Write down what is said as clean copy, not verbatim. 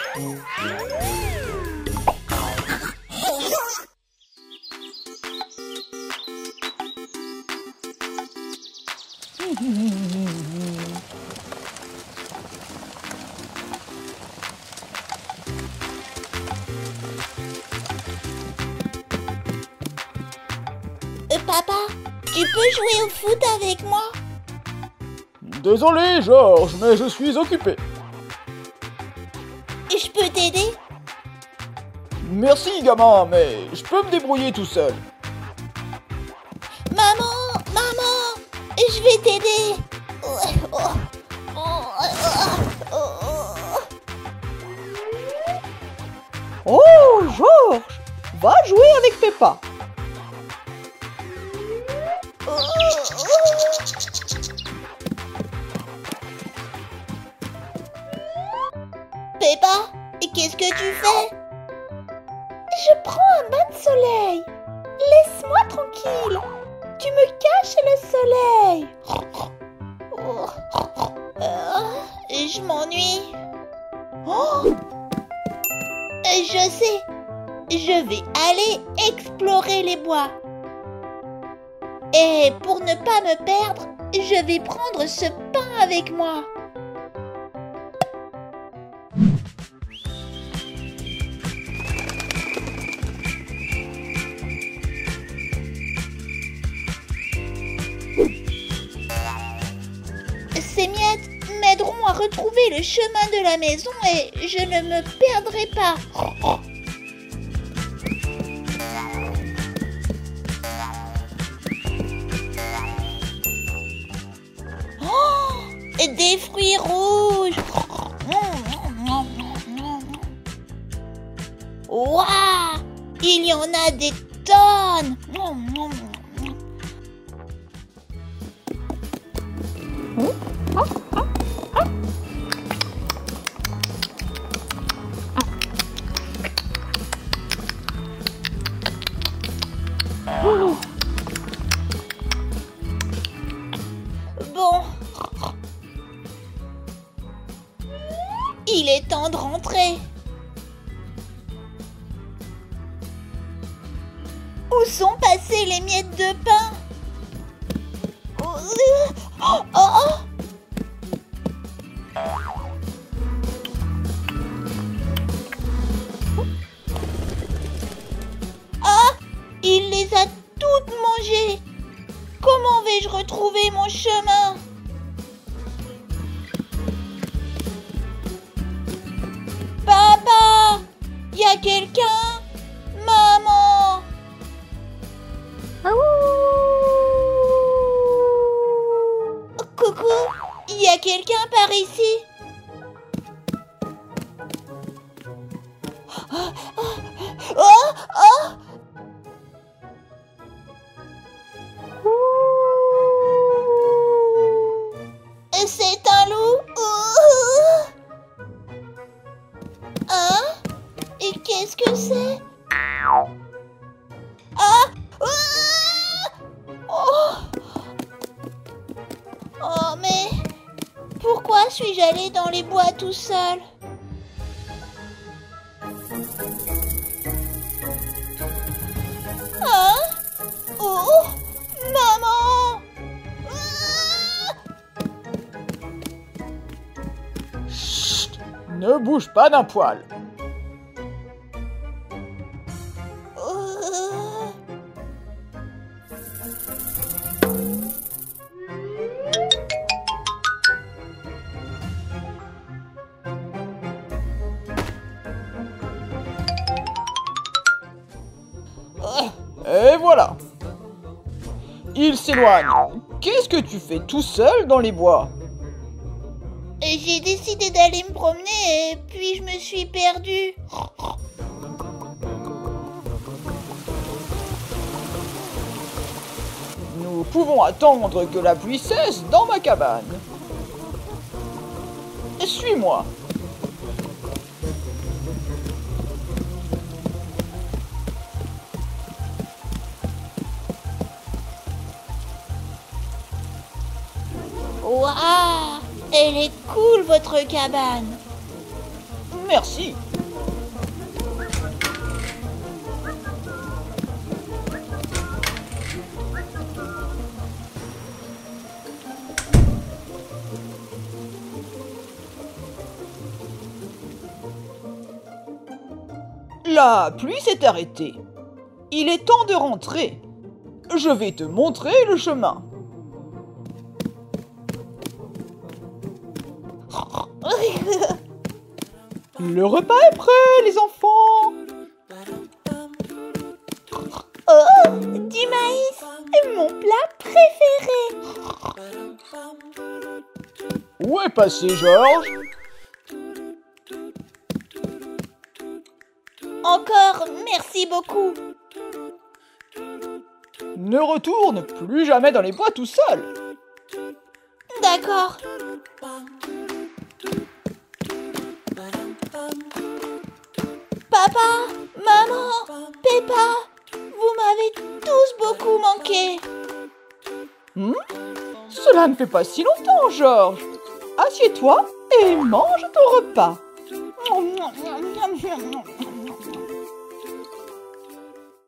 Papa, tu peux jouer au foot avec moi? Désolé, Georges, mais je suis occupé. Je peux t'aider? Merci, gamin, mais je peux me débrouiller tout seul. Maman, je vais t'aider. Oh, Georges, va jouer avec Peppa. Peppa, qu'est-ce que tu fais? Je prends un bain de soleil. Laisse-moi tranquille. Tu me caches le soleil. Je m'ennuie. Oh, je sais. Je vais aller explorer les bois. Et pour ne pas me perdre, je vais prendre ce pain avec moi. Ces miettes m'aideront à retrouver le chemin de la maison et je ne me perdrai pas. Oh, des fruits rouges. Waouh, il y en a des tonnes. Bon, il est temps de rentrer. Où sont passées les miettes de pain? Ah, il les a toutes mangées. Comment vais-je retrouver mon chemin? Papa, y a quelqu'un? Maman? Coucou, y a quelqu'un par ici? Oh! C'est un loup? Hein? Et qu'est-ce que c'est? Ah! Oh, mais pourquoi suis-je allée dans les bois tout seul? Hein? Oh! Maman! Chut! Ne bouge pas d'un poil. Et voilà. Il s'éloigne. Qu'est-ce que tu fais tout seul dans les bois? J'ai décidé d'aller me promener et puis je me suis perdue. Nous pouvons attendre que la pluie cesse dans ma cabane. Suis-moi. Waouh! Elle est cool votre cabane. Merci. La pluie s'est arrêtée. Il est temps de rentrer. Je vais te montrer le chemin. Le repas est prêt, les enfants. Oh, du maïs, mon plat préféré. Où est passé Georges? Encore, merci beaucoup. Ne retourne plus jamais dans les bois tout seul. D'accord. Papa, maman, Peppa, vous m'avez tous beaucoup manqué. Cela ne fait pas si longtemps, Georges. Assieds-toi et mange ton repas.